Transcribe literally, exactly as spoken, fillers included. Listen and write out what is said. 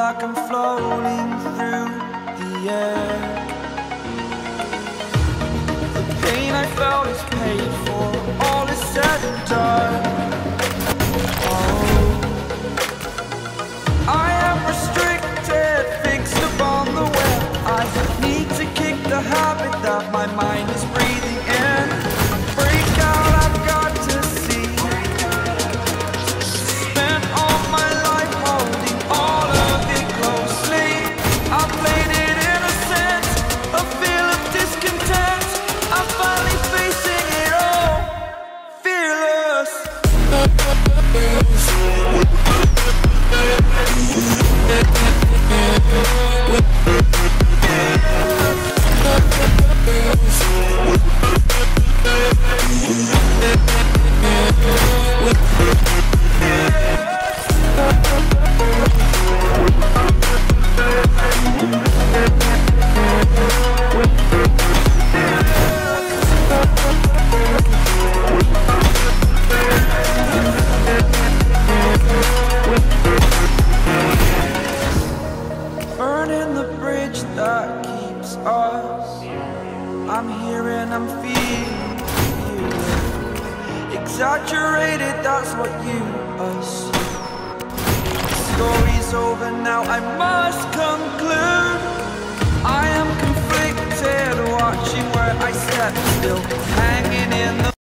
like I'm floating through the air. The pain I felt is paid for, all is said and done. Oh, I am restricted, fixed upon the web. I need to kick the habit that my mind is breathing in. Break out, I've got to see. Spent all my life holding all of it closely. I played it innocent, a feel of discontent. I'm finally facing it all, fearless. Burning the bridge that keeps us. I'm here and I'm feeling you. Exaggerated, that's what you assume. The story's over now, I must conclude. I am conflicted, watching where I step still, hanging in the